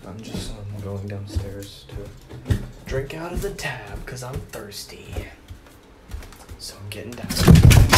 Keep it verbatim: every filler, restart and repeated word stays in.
I'm just um, going downstairs to drink out of the tab because I'm thirsty. So I'm getting down.